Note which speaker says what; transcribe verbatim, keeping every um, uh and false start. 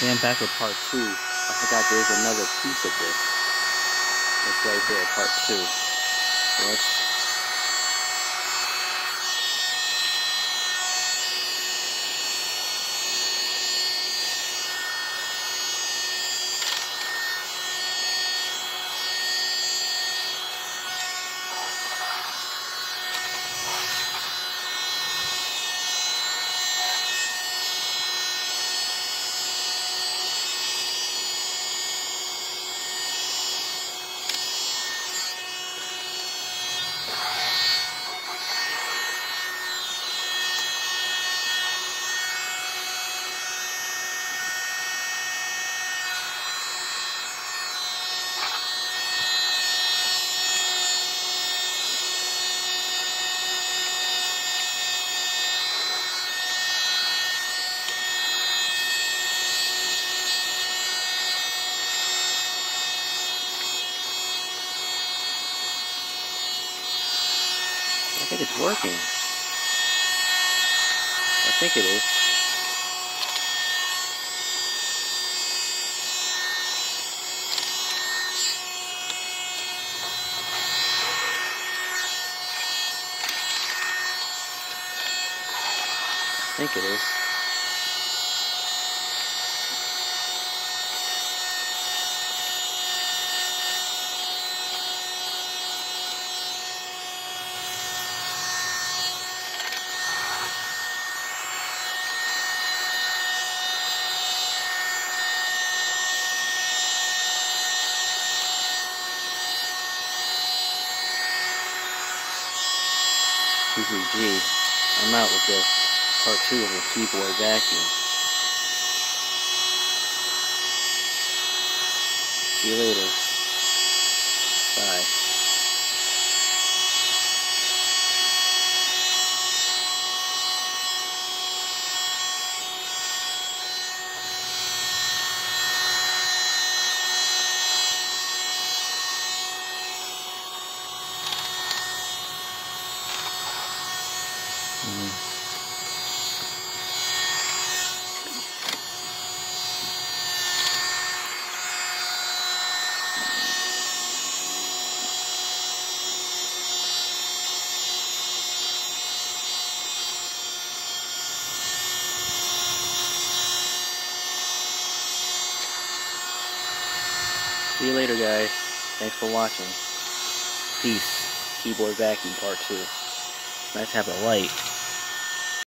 Speaker 1: Okay, I'm back with part two. I forgot there's another piece of this. It's right here, part two. So let's I think it's working. I think it is. I think it is. G G G. I'm out with the part two of the keyboard vacuum. See you later. Bye. Mm-hmm. See you later, guys. Thanks for watching. Peace. Keyboard vacuum part two. Nice to have a light.